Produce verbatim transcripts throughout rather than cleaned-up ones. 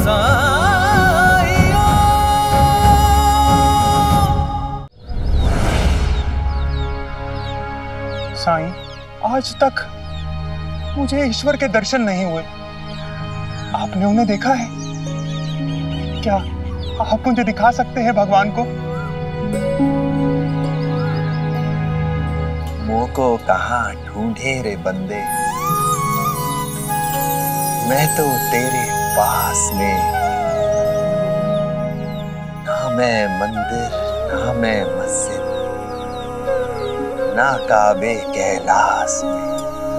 साईं, आज तक मुझे ईश्वर के दर्शन नहीं हुए। आपने उन्हें देखा है? क्या आप मुझे दिखा सकते हैं भगवान को? मुँह को कहाँ ढूंढे रे बंदे, मैं तो तेरे पास में। ना मैं मंदिर, ना मैं मस्जिद, ना काबे कैलाश में।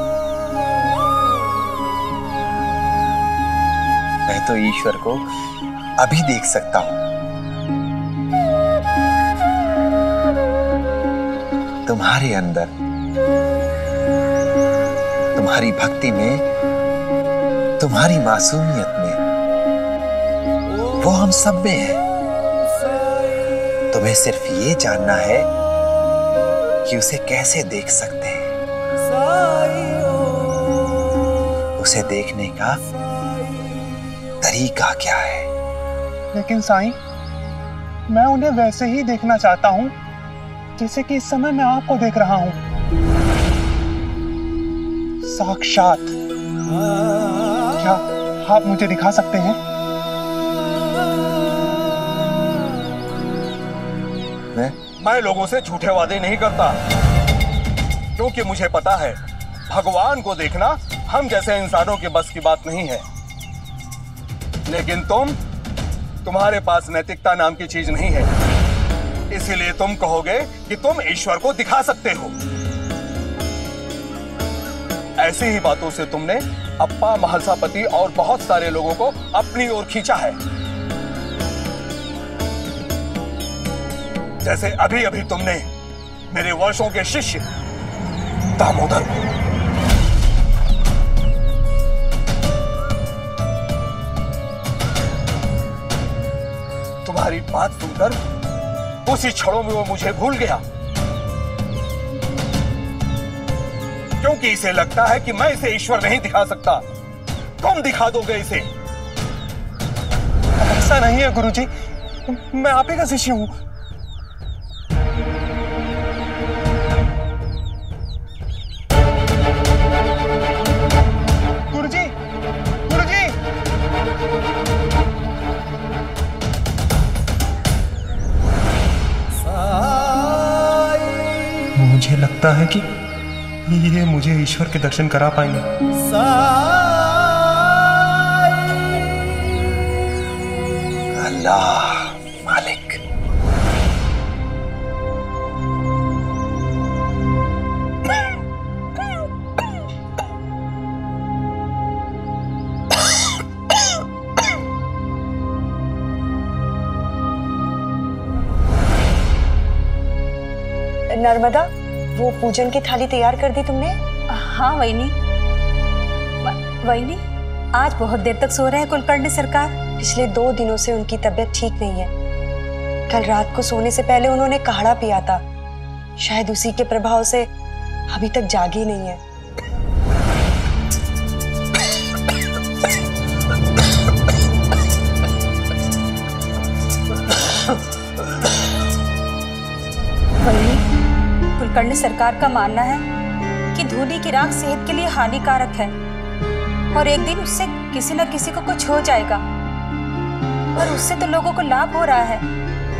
मैं तो ईश्वर को अभी देख सकता हूं। तुम्हारे अंदर, तुम्हारी भक्ति में, तुम्हारी मासूमियत में, वो हम सब में है। तुम्हें सिर्फ ये जानना है कि उसे कैसे देख सकते हैं। उसे देखने का तरीका क्या है? लेकिन साईं, मैं उन्हें वैसे ही देखना चाहता हूं जैसे कि इस समय मैं आपको देख रहा हूं, साक्षात। क्या आप मुझे दिखा सकते हैं? मैं मैं लोगों से झूठे वादे नहीं करता, क्योंकि मुझे पता है भगवान को देखना हम जैसे इंसानों के बस की बात नहीं है। लेकिन तुम, तुम्हारे पास नैतिकता नाम की चीज नहीं है, इसीलिए तुम कहोगे कि तुम ईश्वर को दिखा सकते हो। ऐसी ही बातों से तुमने अप्पा, महलसापति और बहुत सारे लोगों को अपनी ओर खींचा है। जैसे अभी अभी तुमने मेरे वर्षों के शिष्य दामोदर को। तुम्हारी बात सुनकर उसी क्षणों में वो मुझे भूल गया, क्योंकि इसे लगता है कि मैं इसे ईश्वर नहीं दिखा सकता। तुम दिखा दोगे इसे। ऐसा नहीं है गुरुजी, मैं आप ही का शिष्य हूं। गुरुजी, गुरुजी, मुझे लगता है कि ये मुझे ईश्वर के दर्शन करा पाएंगे। अल्लाह मालिक। नर्मदा, वो पूजन की थाली तैयार कर दी तुमने? हाँ वहीनी। वहीनी, आज बहुत देर तक सो रहे हैं कुलकर्णी सरकार। पिछले दो दिनों से उनकी तबीयत ठीक नहीं है। कल रात को सोने से पहले उन्होंने काढ़ा पिया था, शायद उसी के प्रभाव से अभी तक जागी नहीं है। कुलकर्णी सरकार का मानना है कि धूली की राख सेहत के लिए हानिकारक है और एक दिन उससे किसी न किसी को कुछ हो जाएगा, और उससे तो लोगों को लाभ हो रहा है।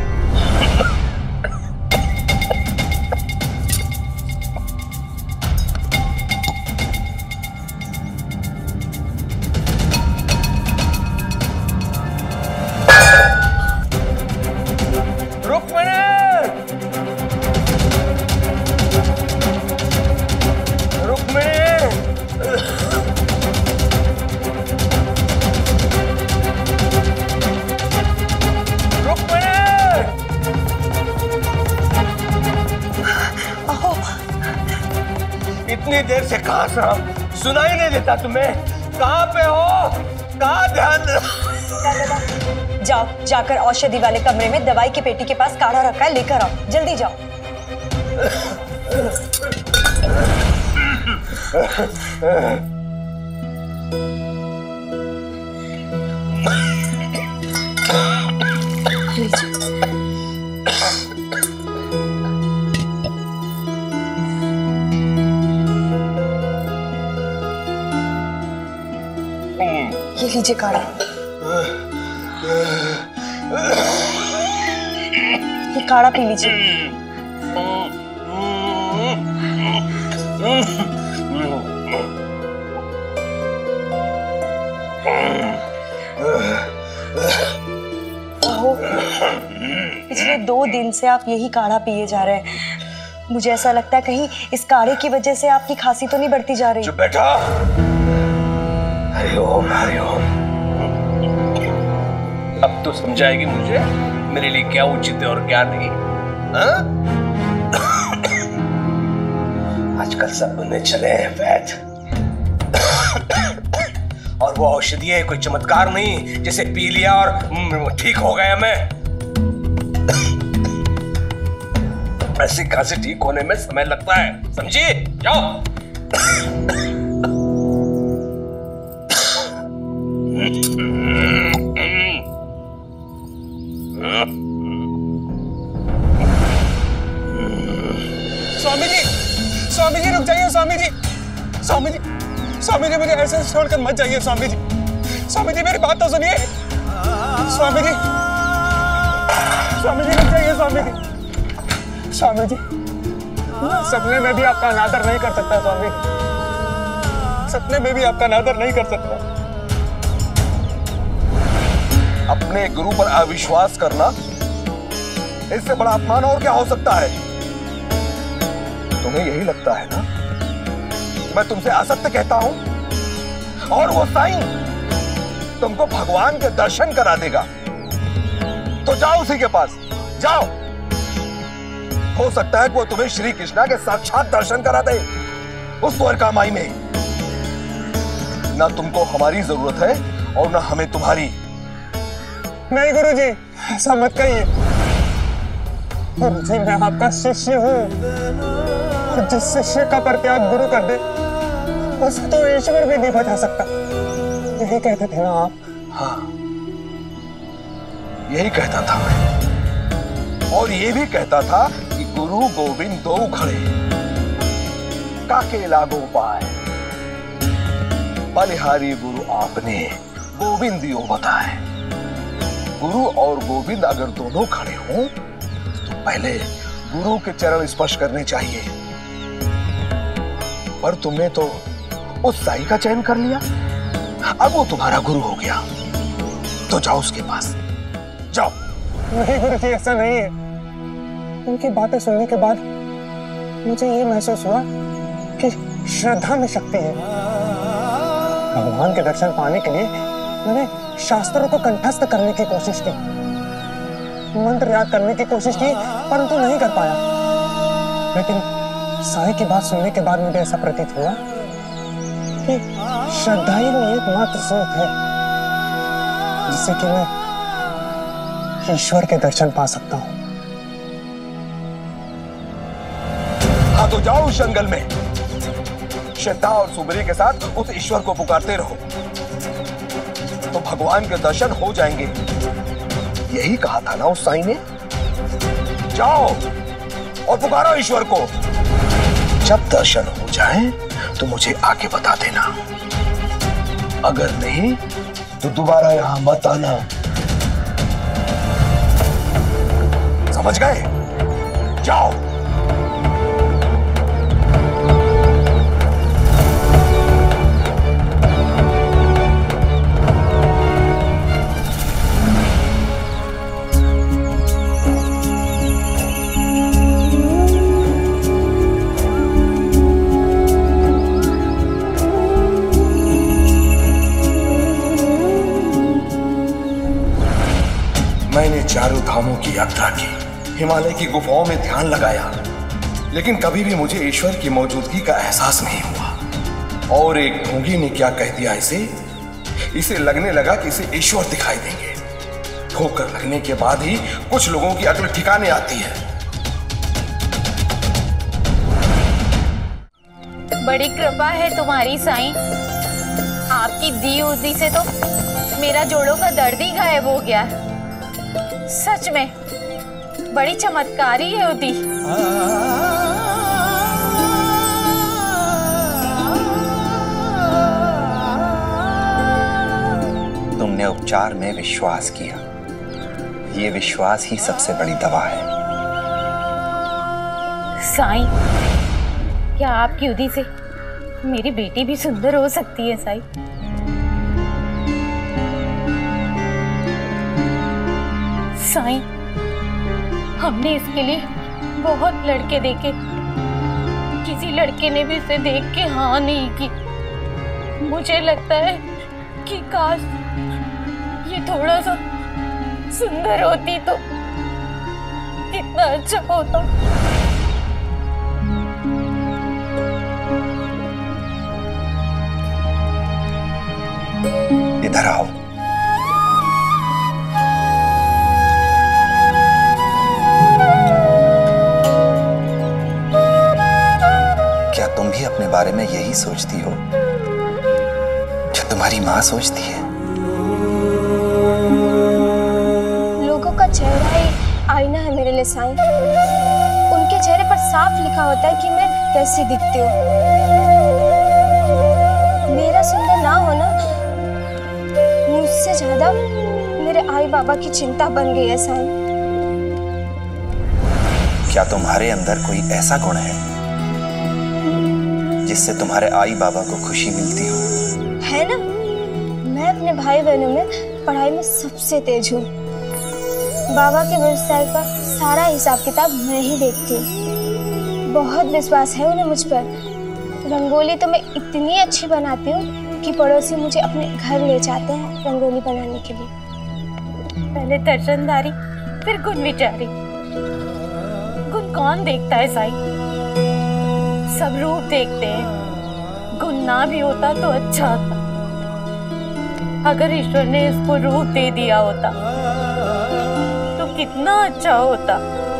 इतनी देर से कहां से सुनाई नहीं देता तुम्हें? कहां पे हो? कहां ध्यान? जाओ, जाकर औषधि वाले कमरे में दवाई की पेटी के पास काढ़ा रखा है, लेकर आओ, जल्दी जाओ। ये लीजिए काढ़ा। ये काढ़ा पी लीजिए। ओहो, पिछले दो दिन से आप यही काढ़ा पिए जा रहे हैं। मुझे ऐसा लगता है कहीं इस काढ़े की वजह से आपकी खांसी तो नहीं बढ़ती जा रही। चुप बैठा। हरिओम हरिओम। अब तो समझाएगी मुझे मेरे लिए क्या उचित है और क्या नहीं। हाँ? आजकल सब बनने चले हैं वैद्य, और वो औषधि है कोई चमत्कार नहीं जैसे पी लिया और ठीक हो गया मैं। ऐसी खांसी ठीक होने में समय लगता है, समझिए? जाओ। स्वामी जी, स्वामी जी रुक जाइए। स्वामी जी, स्वामी जी, स्वामी जी मुझे ऐसे छोड़कर मत जाइए। स्वामी जी, स्वामी जी मेरी बात तो सुनिए। स्वामी जी, स्वामी जी रुक जाइए। स्वामी जी, स्वामी जी, सपने में भी आपका अनादर नहीं कर सकता। स्वामी, सपने में भी आपका अनादर नहीं कर सकता। अपने गुरु पर अविश्वास करना, इससे बड़ा अपमान और क्या हो सकता है? तुम्हें यही लगता है ना मैं तुमसे असत्य कहता हूं? और वो साईं तुमको भगवान के दर्शन करा देगा, तो जाओ उसी के पास जाओ। हो सकता है कि वो तुम्हें श्री कृष्णा के साक्षात दर्शन करा दे उस द्वारका माई में। ना तुमको हमारी जरूरत है और ना हमें तुम्हारी। नहीं गुरुजी, ऐसा मत कहिए। गुरुजी मैं आपका शिष्य हूँ, और जिस शिष्य का परित्याग गुरु कर दे उसे तो ईश्वर भी नहीं बचा सकता। यही कहते थे ना आप? हाँ, यही कहता था मैं, और ये भी कहता था कि गुरु गोविंद दो खड़े काके लागो पाए, बलिहारी गुरु आपने गोविंद दियो बताए। गुरु और गोविंद अगर दोनों खड़े हों तो पहले गुरु के चरण स्पर्श करने चाहिए, पर तुमने तो उस साई का चयन कर लिया। अब वो तुम्हारा गुरु हो गया, तो जाओ उसके पास जाओ। नहीं गुरुजी, ऐसा नहीं है। उनकी बातें सुनने के बाद मुझे ये महसूस हुआ कि श्रद्धा में शक्ति है। भगवान के दर्शन पाने के लिए मैंने शास्त्रों को कंठस्थ करने की कोशिश की, मंत्र याद करने की कोशिश की, परंतु नहीं कर पाया। लेकिन साई की बात सुनने के बाद मुझे ऐसा प्रतीत हुआ कि श्रद्धा ही वो एकमात्र स्रोत है जिससे कि मैं ईश्वर के दर्शन पा सकता हूँ। हाँ तो जाओ उस जंगल में श्रद्धा और सुप्रिया के साथ उस ईश्वर को पुकारते रहो, तो भगवान के दर्शन हो जाएंगे। यही कहा था ना उस साईं ने। जाओ और पुकारो ईश्वर को। जब दर्शन हो जाए तो मुझे आके बता देना, अगर नहीं तो दोबारा यहां मत आना। समझ गए? जाओ। मैंने चारों धामों की यात्रा की, हिमालय की गुफाओं में ध्यान लगाया, लेकिन कभी भी मुझे ईश्वर की मौजूदगी का एहसास नहीं हुआ। और एक ढोंगी ने क्या कह दिया इसे इसे लगने लगा कि इसे ईश्वर दिखाई देंगे। ठोकर लगने के बाद ही कुछ लोगों की अक्ल ठिकाने आती है। बड़ी कृपा है तुम्हारी साईं, आपकी दी उदी से तो मेरा जोड़ों का दर्द ही गायब हो गया। सच में बड़ी चमत्कारी है उदी। तुमने उपचार में विश्वास किया, ये विश्वास ही सबसे बड़ी दवा है। साईं, क्या आपकी उदी से मेरी बेटी भी सुंदर हो सकती है साईं? साईं, हमने इसके लिए बहुत लड़के देखे, किसी लड़के ने भी इसे देख के हाँ नहीं की। मुझे लगता है कि काश ये थोड़ा सा सुंदर होती तो कितना अच्छा होता। इधर आओ। क्या तुम भी अपने बारे में यही सोचती हो जो तुम्हारी माँ सोचती है? लोगों का चेहरा ही आईना है मेरे लिए साईं। उनके चेहरे पर साफ लिखा होता है कि मैं कैसी दिखती हूँ। मेरा सुंदर ना होना मुझसे ज्यादा मेरे आई बाबा की चिंता बन गई है साईं। क्या तुम्हारे अंदर कोई ऐसा गुण है जिससे तुम्हारे आई बाबा को खुशी मिलती हो? है ना, मैं अपने भाई बहनों में पढ़ाई में सबसे तेज हूँ। बाबा के व्यवसाय का सारा हिसाब किताब मैं ही देखती हूँ। बहुत विश्वास है उन्हें मुझ पर। रंगोली तो मैं इतनी अच्छी बनाती हूँ कि पड़ोसी मुझे अपने घर ले जाते हैं रंगोली बनाने के लिए। पहले दर्शनधारी फिर गुण विचारी। गुण कौन देखता है साईं? सब रूप देखते हैं। गुण ना भी होता तो अच्छा था। अगर ईश्वर ने इसको रूप दे दिया होता तो कितना अच्छा होता।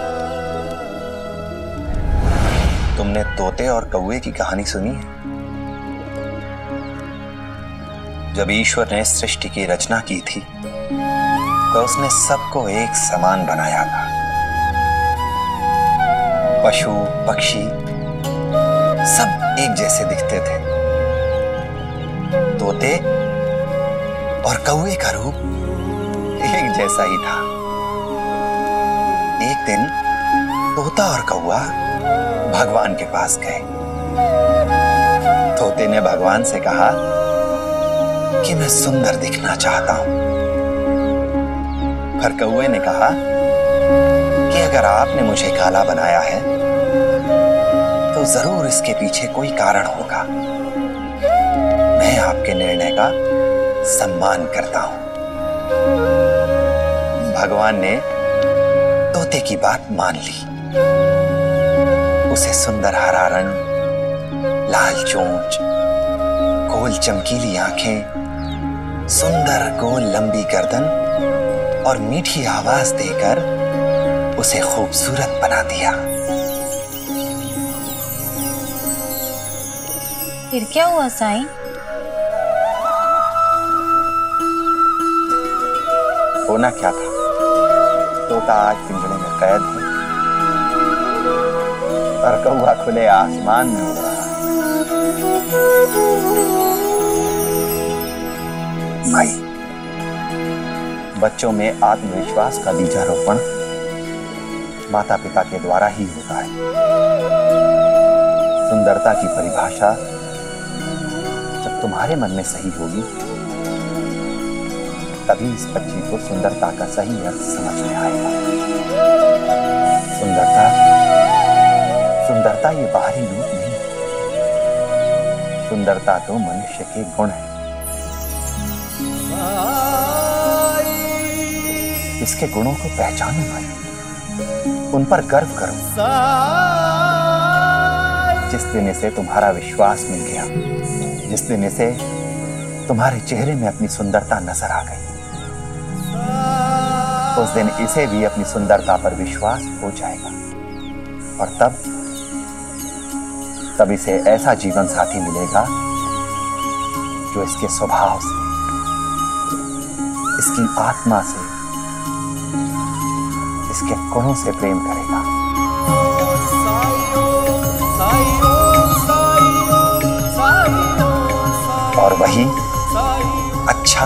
तुमने तोते और कौवे की कहानी सुनी है? जब ईश्वर ने सृष्टि की रचना की थी तो उसने सबको एक समान बनाया था। पशु पक्षी सब एक जैसे दिखते थे। तोते और कौवे का रूप एक जैसा ही था। एक दिन तोता और कौवा भगवान के पास गए। तोते ने भगवान से कहा कि मैं सुंदर दिखना चाहता हूं। पर कौवे ने कहा कि अगर आपने मुझे काला बनाया है तो जरूर इसके पीछे कोई कारण होगा। मैं आपके निर्णय का सम्मान करता हूं। भगवान ने तोते की बात मान ली। उसे सुंदर हरा रंग, लाल चोंच, गोल चमकीली आंखें, सुंदर गोल लंबी गर्दन और मीठी आवाज देकर उसे खूबसूरत बना दिया। फिर क्या हुआ साईं? होना क्या था? तोता आज पिंजरे में कैद है और कौवा खुले आसमान में उड़ रहा है। भाई, बच्चों में आत्मविश्वास का बीजारोपण माता पिता के द्वारा ही होता है। सुंदरता की परिभाषा जब तुम्हारे मन में सही होगी तभी इस बच्ची को सुंदरता का सही अर्थ समझ में आएगा। सुंदरता सुंदरता ये बाहरी रूप नहीं है। सुंदरता तो मनुष्य के गुण है। इसके गुणों को पहचानो भाई, उन पर गर्व करो। जिस दिन इसे तुम्हारा विश्वास मिल गया, जिस दिन इसे तुम्हारे चेहरे में अपनी सुंदरता नजर आ गई, उस दिन इसे भी अपनी सुंदरता पर विश्वास हो जाएगा। और तब तब इसे ऐसा जीवन साथी मिलेगा जो इसके स्वभाव से, इसकी आत्मा से उसके गुणों से प्रेम करेगा। और वही अच्छा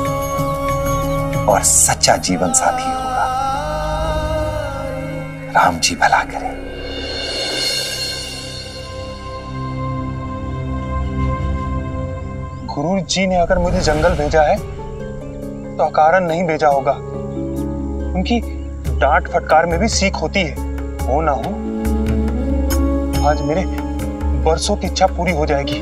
और सच्चा जीवन साथी होगा। राम जी भला करे। गुरु जी ने अगर मुझे जंगल भेजा है तो अकारण नहीं भेजा होगा। उनकी डांट फटकार में भी सीख होती है। हो ना हो, आज मेरे बरसों की इच्छा पूरी हो जाएगी।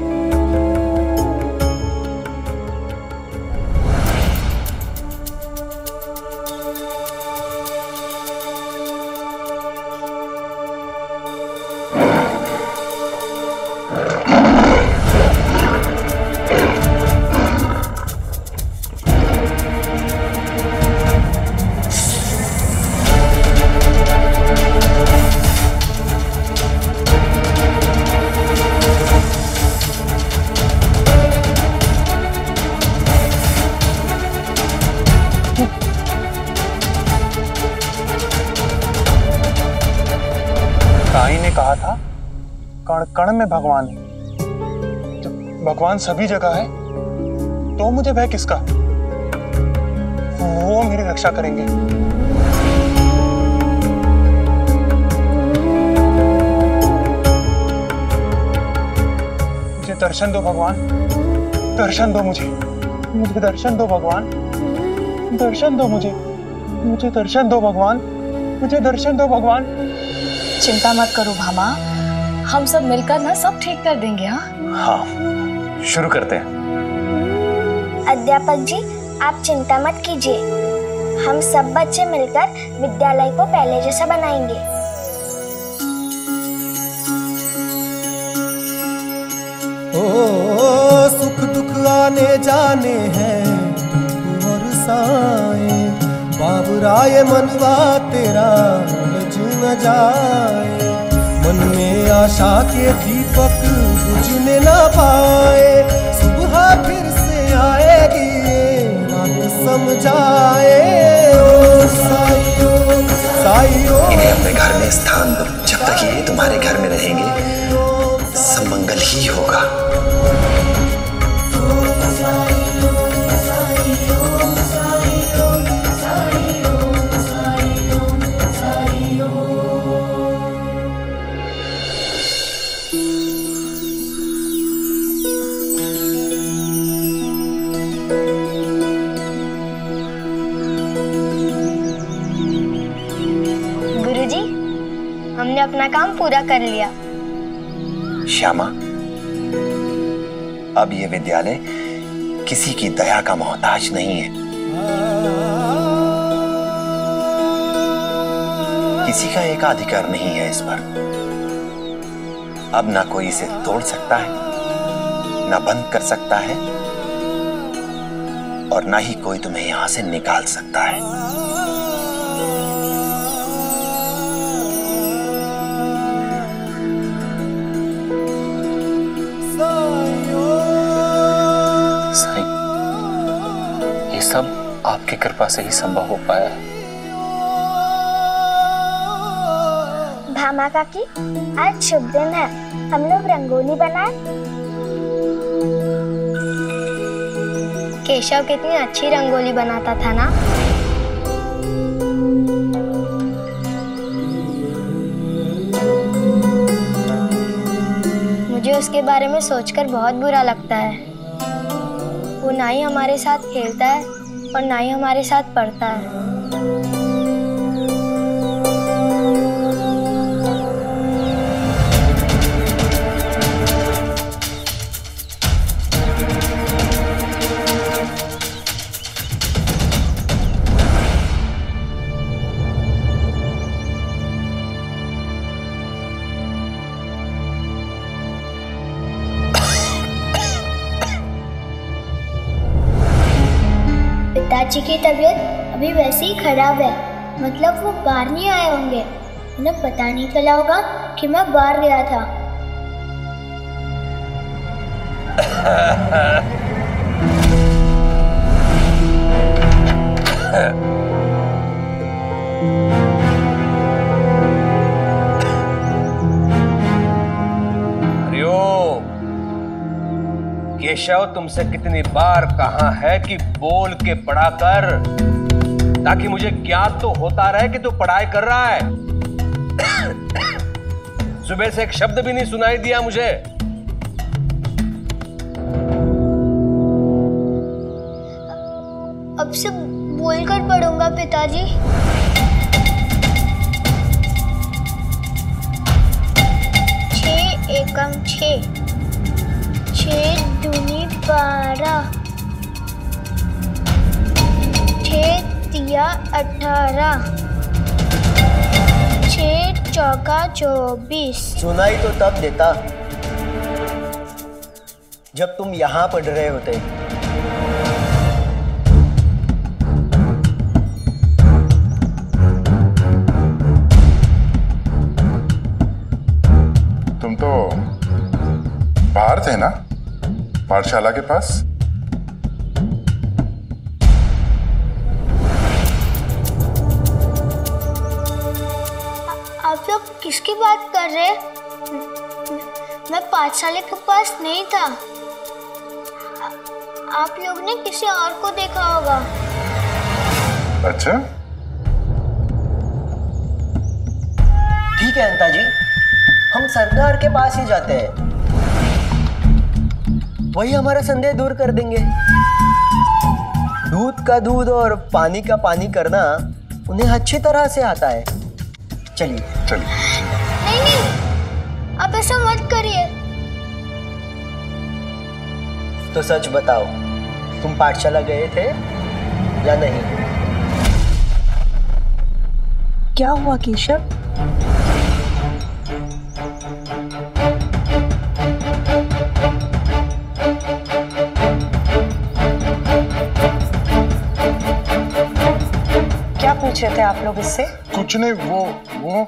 कहा था कण कण में भगवान है। जब भगवान सभी जगह है तो मुझे भय किसका? वो मेरी रक्षा करेंगे। मुझे दर्शन दो भगवान, दर्शन दो मुझे, मुझे दर्शन दो भगवान, दर्शन दो मुझे, मुझे दर्शन दो भगवान, मुझे दर्शन दो भगवान। चिंता मत करो भामा, हम सब मिलकर ना सब ठीक कर देंगे। हाँ हाँ, शुरू करते हैं। अध्यापक जी, आप चिंता मत कीजिए, हम सब बच्चे मिलकर विद्यालय को पहले जैसा बनाएंगे। ओ सुख दुख आने जाने हैं और साए, बाबुराए मनवा तेरा लज न जाए। मन में आशा के दीपक बुझने न पाए, सुबह फिर से आएगी रात समझाए। ओ साईं, साईं, इन्हें अपने घर में स्थान दो। जब तक ये तुम्हारे घर में रहेंगे सब मंगल ही होगा। हमने अपना काम पूरा कर लिया। श्यामा, अब ये विद्यालय किसी की दया का मोहताज नहीं है। किसी का एकाधिकार नहीं है इस पर। अब ना कोई इसे तोड़ सकता है, ना बंद कर सकता है, और ना ही कोई तुम्हें यहां से निकाल सकता है। सब आपकी कृपा से ही संभव हो पाया है। भामा काकी, आज शुभ दिन है, हम लोग रंगोली बनाए। केशव कितनी अच्छी रंगोली बनाता था ना। मुझे उसके बारे में सोचकर बहुत बुरा लगता है। वो ना ही हमारे साथ खेलता है और ना ही हमारे साथ पढ़ता है। पिताजी की तबीयत अभी वैसे ही खराब है, मतलब वो बाहर नहीं आए होंगे। उन्हें पता नहीं चला होगा कि मैं बाहर गया था। केशव, तुमसे कितनी बार कहा है कि बोल के पढ़ा कर, ताकि मुझे ज्ञात तो होता रहे कि तू पढ़ाई कर रहा है। सुबह से एक शब्द भी नहीं सुनाई दिया मुझे। अब से बोलकर पढ़ूंगा पिताजी। छः एकम छः, छः दूनी बारह, छः तिया अठारह, छः चौका चौबीस। सुनाई तो तब देता जब तुम यहाँ पढ़ रहे होते। तुम तो बाहर थे ना, पाठशाला के पास? आप लोग किसकी बात कर रहे हैं? मैं पाठशाला के पास नहीं था। आप लोग ने किसी और को देखा होगा। अच्छा, ठीक है अंता जी, हम सरकार के पास ही जाते हैं, वही हमारा संदेह दूर कर देंगे। दूध का दूध और पानी का पानी करना उन्हें अच्छी तरह से आता है। चलिए चलिए। नहीं नहीं, आप ऐसा मत करिए। तो सच बताओ, तुम पाठशाला गए थे या नहीं? क्या हुआ केशव? क्या पूछ रहे थे आप लोग इससे? कुछ नहीं, वो वो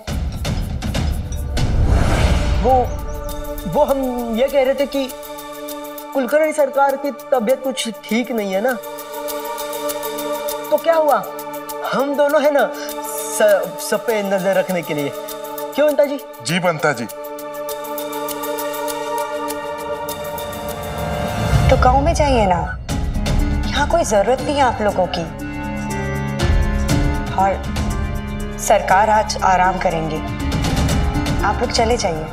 वो वो हम ये कह रहे थे कि कुलकर्णी सरकार की तबीयत कुछ ठीक नहीं है ना, तो क्या हुआ, हम दोनों है ना सब पे नजर रखने के लिए। क्यों अंता जी? जी बंता जी। तो गांव में जाइए ना, यहाँ कोई जरूरत नहीं है आप लोगों की। और सरकार आज आराम करेंगे, आप लोग चले जाइए।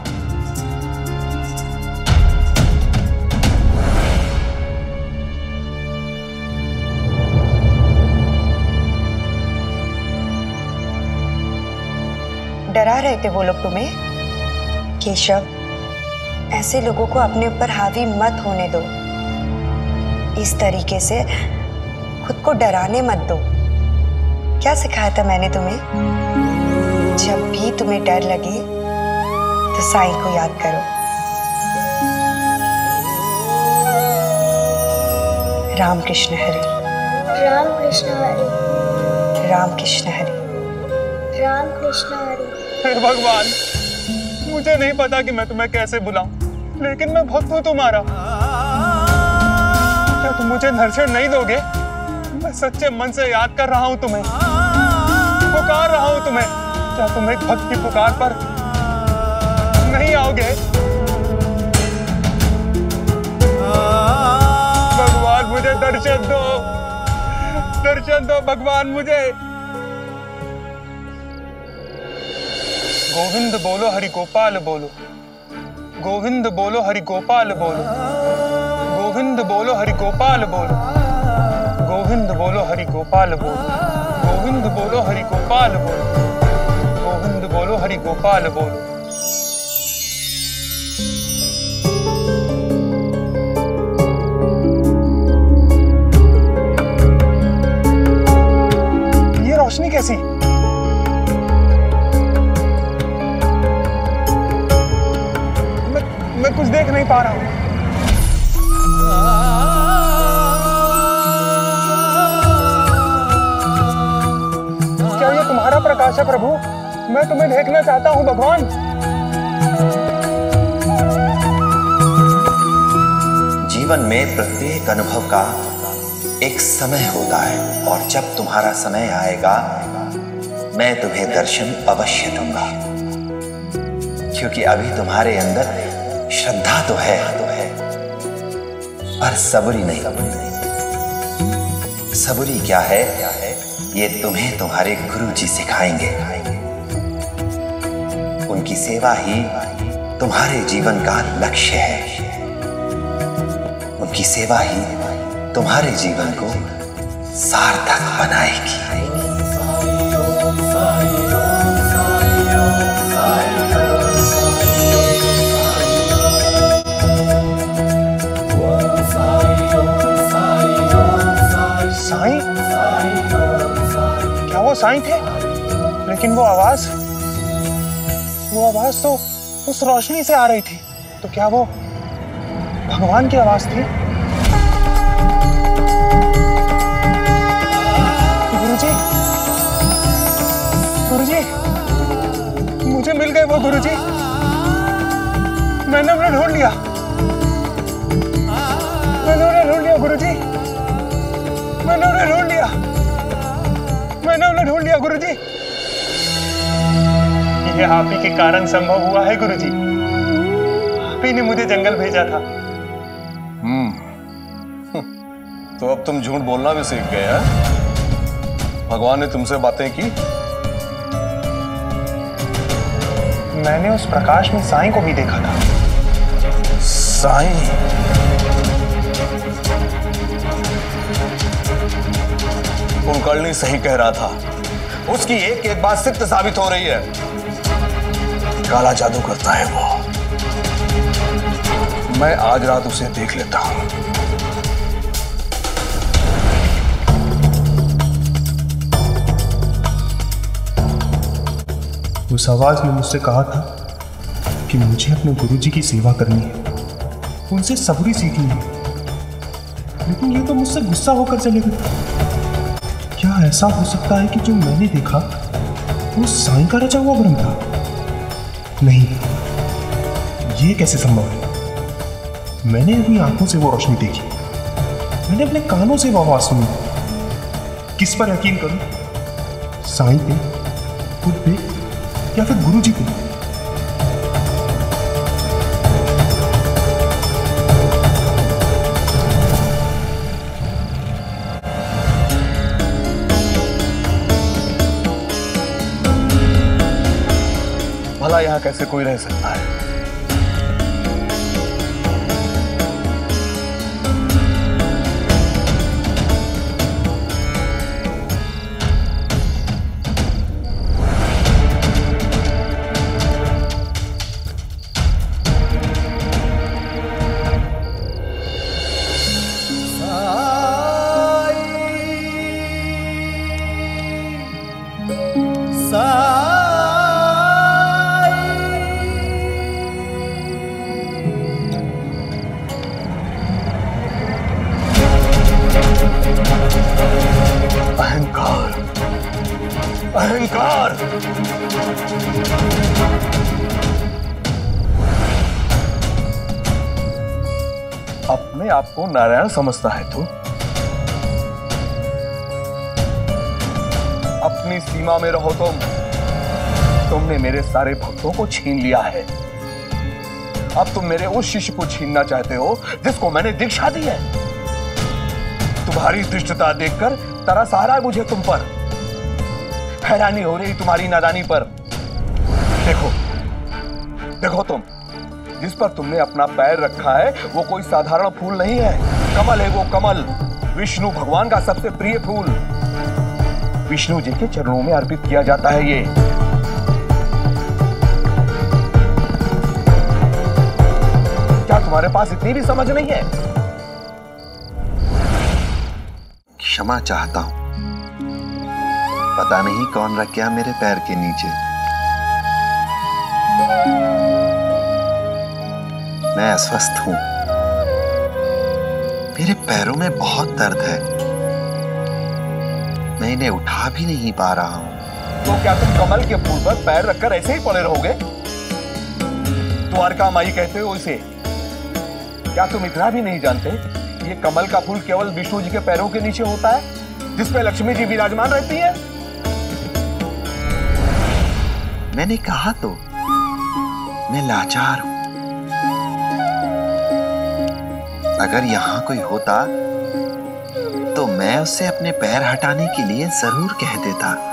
डरा रहे थे वो लोग तुम्हें? केशव, ऐसे लोगों को अपने ऊपर हावी मत होने दो। इस तरीके से खुद को डराने मत दो। क्या सिखाया था मैंने तुम्हें? जब भी तुम्हें डर लगे तो साईं को याद करो। राम कृष्ण हरे। राम कृष्ण हरे। राम कृष्ण हरे। राम कृष्ण हरे। हे भगवान, मुझे नहीं पता कि मैं तुम्हें कैसे बुलाऊं, लेकिन मैं भक्त हूं तुम्हारा। क्या तुम मुझे दर्शन नहीं दोगे? मैं सच्चे मन से याद कर रहा हूं तुम्हें, पुकार रहा हूं तुम्हें। क्या तुम एक भक्त की पुकार पर नहीं आओगे? भगवान मुझे दर्शन दो, दर्शन दो भगवान मुझे। गोविंद बोलो, हरि गोपाल बोलो। गोविंद बोलो, हरि गोपाल बोलो। गोविंद बोलो, हरि गोपाल बोलो। गोविंद बोलो, हरि गोपाल बोलो। गोविंद बोलो, हरि गोपाल बोलो। गोविंद बोलो, हरि गोपाल बोलो। ये रोशनी कैसी? मैं मैं कुछ देख नहीं पा रहा हूं। क्या ये तुम्हारा प्रकाश है प्रभु? मैं तुम्हें देखना चाहता हूं भगवान। जीवन में प्रत्येक अनुभव का एक समय होता है, और जब तुम्हारा समय आएगा मैं तुम्हें दर्शन अवश्य दूंगा, क्योंकि अभी तुम्हारे अंदर श्रद्धा तो है, तो है पर सबरी नहीं। सबरी क्या है ये तुम्हें तुम्हारे गुरुजी सिखाएंगे। उनकी सेवा ही तुम्हारे जीवन का लक्ष्य है। उनकी सेवा ही तुम्हारे जीवन को सार्थक बनाएगी। साईं? क्या वो साईं थे? लेकिन वो आवाज वो आवाज तो उस रोशनी से आ रही थी। तो क्या वो भगवान की आवाज थी? गुरुजी, गुरुजी, मुझे मिल गए वो गुरुजी। मैंने उन्हें ढूंढ लिया। मैंने उन्हें ढूंढ लिया गुरुजी। मैंने उन्हें ढूंढ लिया। मैंने उन्हें ढूंढ लिया गुरुजी। ये आप ही के कारण संभव हुआ है गुरुजी। आप ही ने मुझे जंगल भेजा था। हम्म तो अब तुम झूठ बोलना भी सीख गए हैं? भगवान ने तुमसे बातें की? मैंने उस प्रकाश में साईं को भी देखा था। साईं? कुलकर्णी सही कह रहा था। उसकी एक एक बात सिद्ध साबित हो रही है। काला जादू करता है वो। मैं आज रात उसे देख लेता हूं। उस आवाज ने मुझसे कहा था कि मुझे अपने गुरुजी की सेवा करनी है, उनसे सबरी सीखनी है। लेकिन ये तो मुझसे गुस्सा होकर चले गए। क्या ऐसा हो सकता है कि जो मैंने देखा वो साईं का रचा हुआ भ्रम था? नहीं, ये कैसे संभव है? मैंने अपनी आंखों से वो रोशनी देखी, मैंने अपने कानों से वो आवाज सुनी। किस पर यकीन करूं? साईं पे, खुद पे, या फिर गुरुजी पे? भला यहां कैसे कोई रह सकता है? अहंकार। अपने आप को नारायण समझता है तू? अपनी सीमा में रहो तुम। तुमने मेरे सारे भक्तों को छीन लिया है। अब तुम मेरे उस शिष्य को छीनना चाहते हो जिसको मैंने दीक्षा दी है। तुम्हारी दुष्टता देखकर तरस आ रहा है मुझे तुम पर। हैरानी हो रही तुम्हारी नादानी पर। देखो देखो तुम जिस पर तुमने अपना पैर रखा है वो कोई साधारण फूल नहीं है। कमल है वो, कमल। विष्णु भगवान का सबसे प्रिय फूल। विष्णु जी के चरणों में अर्पित किया जाता है ये। क्या तुम्हारे पास इतनी भी समझ नहीं है? क्षमा चाहता हूं। पता नहीं कौन रख गया मेरे पैर के नीचे। मैं अस्वस्थ हूं। मेरे पैरों में बहुत दर्द है। मैं इन्हें उठा भी नहीं पा रहा हूं। तो क्या तुम कमल के फूल पर पैर रखकर ऐसे ही पड़े रहोगे? द्वारका माई कहते हो इसे। क्या तुम इतना भी नहीं जानते ये कमल का फूल केवल विष्णु जी के पैरों के नीचे होता है जिस पे लक्ष्मी जी विराजमान रहती है? मैंने कहा तो, मैं लाचार हूं। अगर यहाँ कोई होता तो मैं उससे अपने पैर हटाने के लिए जरूर कह देता।